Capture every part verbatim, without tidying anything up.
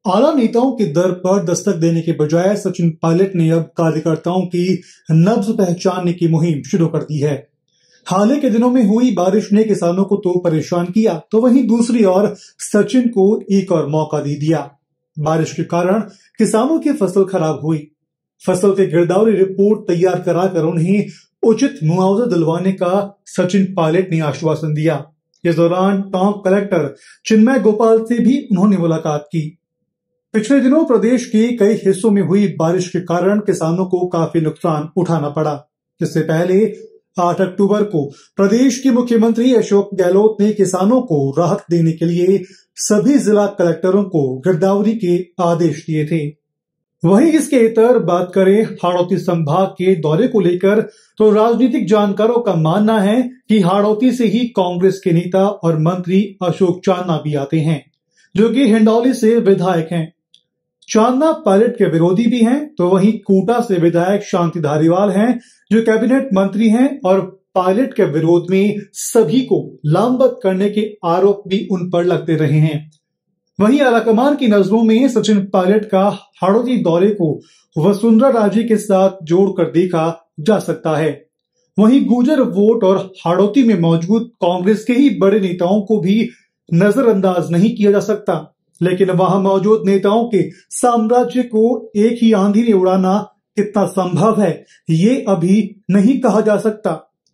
आला नेताओं के दर पर दस्तक देने के बजाय सचिन पायलट ने अब कार्यकर्ताओं की नब्ज पहचानने की मुहिम शुरू कर दी है। हाल ही के दिनों में हुई बारिश ने किसानों को तो परेशान किया, तो वहीं दूसरी ओर सचिन को एक और मौका दे दिया। बारिश के कारण किसानों की फसल खराब हुई। फसल के गिरदावरी रिपोर्ट तैयार कराकर उन्हें उचित मुआवजा दिलवाने का सचिन पायलट ने आश्वासन दिया। इस दौरान टोंक कलेक्टर चिन्मय गोपाल से भी उन्होंने मुलाकात की। पिछले दिनों प्रदेश के कई हिस्सों में हुई बारिश के कारण किसानों को काफी नुकसान उठाना पड़ा। इससे पहले आठ अक्टूबर को प्रदेश के मुख्यमंत्री अशोक गहलोत ने किसानों को राहत देने के लिए सभी जिला कलेक्टरों को गिरदावरी के आदेश दिए थे। वहीं इसके इतर बात करें हाड़ौती संभाग के दौरे को लेकर, तो राजनीतिक जानकारों का मानना है कि हाड़ौती से ही कांग्रेस के नेता और मंत्री अशोक चांदना भी आते हैं, जो कि हिंडौली से विधायक हैं। चांदना पायलट के विरोधी भी हैं, तो वहीं कोटा से विधायक शांति धारीवाल हैं, जो कैबिनेट मंत्री हैं और पायलट के विरोध में सभी को लामबंद करने के आरोप भी उन पर लगते रहे हैं। वहीं आलाकमान की नजरों में सचिन पायलट का हाड़ौती दौरे को वसुंधरा राजे के साथ जोड़कर देखा जा सकता है। वहीं गुर्जर वोट और हाड़ौती में मौजूद कांग्रेस के ही बड़े नेताओं को भी नजरअंदाज नहीं किया जा सकता, लेकिन वहां मौजूद नेताओं के साम्राज्य को एक ही आंधी ने उड़ाना कितना संभव है, ये अभी नहीं कहा जा सकता।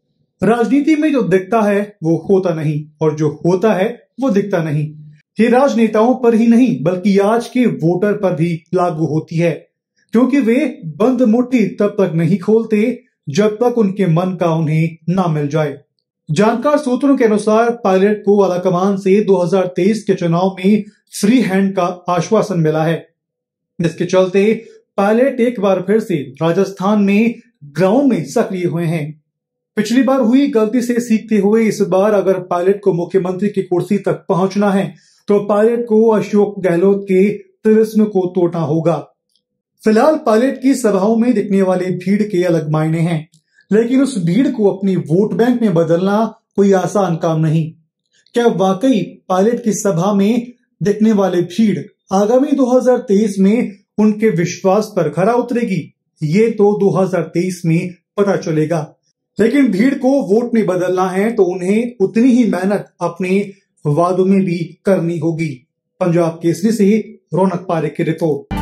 राजनीति में जो दिखता है वो होता नहीं, और जो होता है वो दिखता नहीं। ये राजनेताओं पर ही नहीं बल्कि आज के वोटर पर भी लागू होती है, क्योंकि वे बंद मुट्ठी तब तक नहीं खोलते जब तक उनके मन का उन्हें ना मिल जाए। जानकार सूत्रों के अनुसार पायलट को आलाकमान से दो हज़ार तेईस के चुनाव में फ्री हैंड का आश्वासन मिला है, जिसके चलते पायलट एक बार फिर से राजस्थान में ग्राउंड में सक्रिय हुए हैं। पिछली बार हुई गलती से सीखते हुए इस बार अगर पायलट को मुख्यमंत्री की कुर्सी तक पहुंचना है तो पायलट को अशोक गहलोत के तिलिस्म को तोड़ना होगा। फिलहाल पायलट की सभाओं में दिखने वाली भीड़ के अलग मायने हैं, लेकिन उस भीड़ को अपनी वोट बैंक में बदलना कोई आसान काम नहीं। क्या वाकई पायलट की सभा में दिखने वाली भीड़ आगामी दो हज़ार तेईस में उनके विश्वास पर खरा उतरेगी? ये तो दो हज़ार तेईस में पता चलेगा। लेकिन भीड़ को वोट में बदलना है तो उन्हें उतनी ही मेहनत अपने वादों में भी करनी होगी। पंजाब केसरी से रौनक पारेख की रिपोर्ट।